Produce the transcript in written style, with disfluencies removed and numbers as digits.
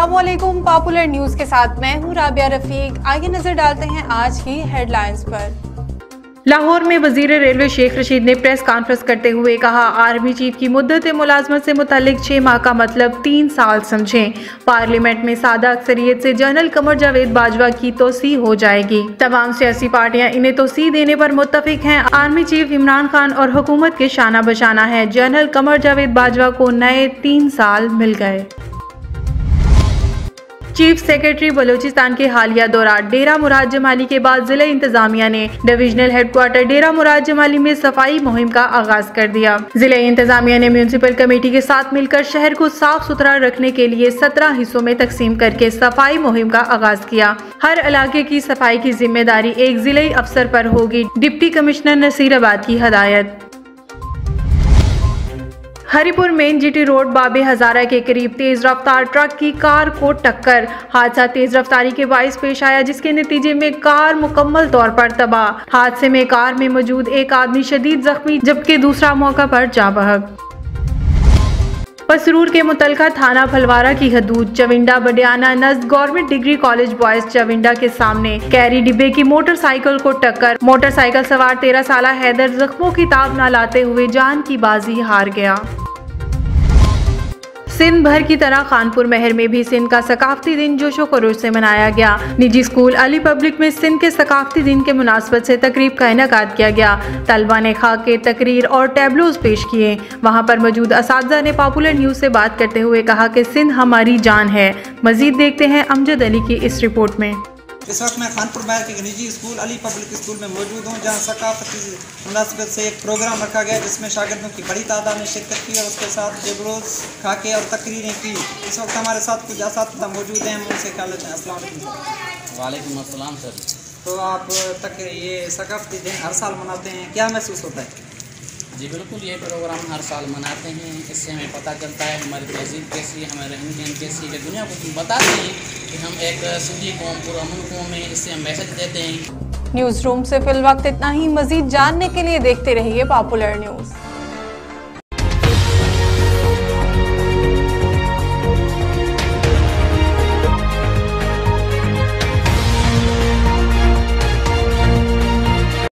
अस्सलामुअलैकुम। Popular news के साथ मैं हूँ राबिया रफीक। आइए नजर डालते हैं आज की हेडलाइंस पर। लाहौर में वजीर रेलवे शेख रशीद ने प्रेस कॉन्फ्रेंस करते हुए कहा, आर्मी चीफ की मुद्दत मुलाजमत से मुतालिक 6 माह का मतलब 3 साल समझें। पार्लियामेंट में सादा अक्सरियत से जनरल कमर जावेद बाजवा की तोसी हो जाएगी। तमाम सियासी पार्टियां इन्हें तोसी देने पर मुत्तफिक हैं। आर्मी चीफ इमरान खान और हुकूमत के शाना बशाना है। जनरल कमर जावेद बाजवा को नए 3 साल मिल गए। चीफ सेक्रेटरी बलूचिस्तान के हालिया दौरा। डेरा मुराद जमाली के बाद जिला इंतजामिया ने डिविजनल हेडक्वार्टर डेरा मुराद जमाली में सफाई मुहिम का आगाज कर दिया। जिला इंतजामिया ने म्यूनिसिपल कमेटी के साथ मिलकर शहर को साफ सुथरा रखने के लिए 17 हिस्सों में तकसीम करके सफाई मुहिम का आगाज किया। हर इलाके की सफाई की जिम्मेदारी एक जिले अफसर पर होगी। डिप्टी कमिश्नर नसीराबाद की हदायत। हरिपुर मेन जीटी रोड बाबे हजारा के करीब तेज रफ्तार ट्रक की कार को टक्कर। हादसा तेज रफ्तारी के बाइस पेश आया, जिसके नतीजे में कार मुकम्मल तौर पर तबाह। हादसे में कार में मौजूद एक आदमी शदीद जख्मी, जबकि दूसरा मौका पर जा बहक। पसरूर के मुतलका थाना फलवारा की हदूद चविंडा बडियाना नज़द government degree college boys Chawinda के सामने कैरी डिब्बे की मोटरसाइकिल को टक्कर। मोटरसाइकिल सवार 13 साला हैदर जख्मों की ताब न लाते हुए जान की बाजी हार गया। सिंध भर की तरह खानपुर महर में भी सिंध का सकाफती दिन जोशो खरोश से मनाया गया। निजी स्कूल अली पब्लिक में सिंध के सकाफती दिन के मुनासबत से तकरीब का इनेकाद किया गया। तलबा ने खाके तकरीर और टैबलोज पेश किए। वहां पर मौजूद असातिज़ा ने पॉपुलर न्यूज से बात करते हुए कहा कि सिंध हमारी जान है। मजीद देखते हैं अमजद अली की इस रिपोर्ट में। इस वक्त मैं खानपुर महर के निजी स्कूल अली पब्लिक स्कूल में मौजूद हूँ, जहाँ सकाफती मुनासिबत से एक प्रोग्राम रखा गया जिसमें शागिर्दों की बड़ी तादाद ने शिरकत की और उसके साथ जबरोज खाके और तकरीरें की। इस वक्त हमारे साथ कुछ असातिज़ा मौजूद हैं, हम उनसे ख्याल लेते हैं। अस्सलाम वालेकुम। वालेकुम अस्सलाम सर। तो आप तक ये सकाफती दिन हर साल मनाते हैं, क्या महसूस होता है? जी बिल्कुल, ये प्रोग्राम हर साल मनाते हैं। इससे हमें पता चलता है हमारी तहजीब कैसी है, हमारे रहन सहन कैसी है, दुनिया को बताते हैं कि हम एक सिंधी कौम पुरअमन कौम है। इससे हम मैसेज देते हैं। न्यूज़ रूम से फिल वक्त इतना ही। मजीद जानने के लिए देखते रहिए पॉपुलर न्यूज़।